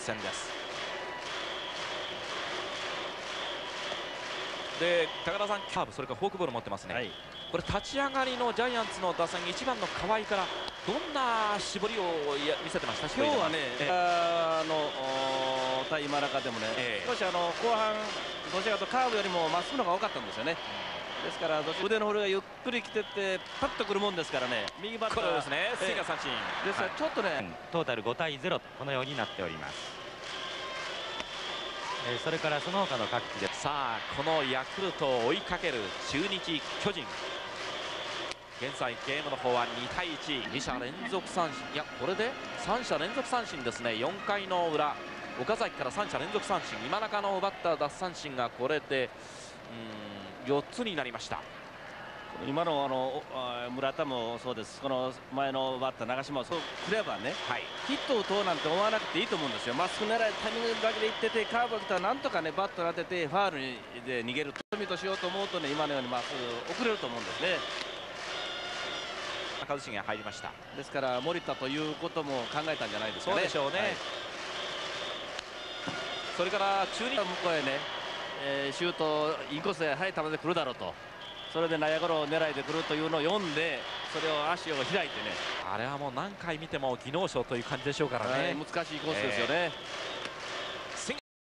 ツ戦です。で高田さん、カーブそれからフォークボール持ってますね、はい、これ立ち上がりのジャイアンツの打線1番の河合からどんな絞りを見せてました？ 今日はね、対今中でもね、少し後半どちらかとカーブよりもまっすぐの方が多かったんですよね。ですから腕の振りがゆっくり来ててパッとくるもんですからね、右バッターですね、スイング三振ですからちょっとね、はい、 トータル5対0とこのようになっております。それからその他の各地でさあこのヤクルトを追いかける中日巨人、現在ゲームの方は2対1、2者連続三振、いやこれで3者連続三振ですね。4回の裏岡崎から3者連続三振、今中の奪った奪三振がこれで4つになりました。 今の村田もそうです、この前のバッター長嶋もそうくればね、はい、ヒットを打とうなんて思わなくていいと思うんですよ。まっすぐ狙いタイミングだけでいっててカーブが来たらなんとかねバット当ててファールで逃げるとしようと思うとね、今のようにまっすぐ遅れると思うんですね。 一茂が入りました。 ですから森田ということも考えたんじゃないですかね。 そうでしょうね、はい、それから中日向こうへね、シュートインコースで速い球で来るだろうと、それで内野ゴロ狙いで来るというのを読んで、それを足を開いてね、 あれはもう何回見ても技能賞という感じでしょうからね、 難しいコースですよね。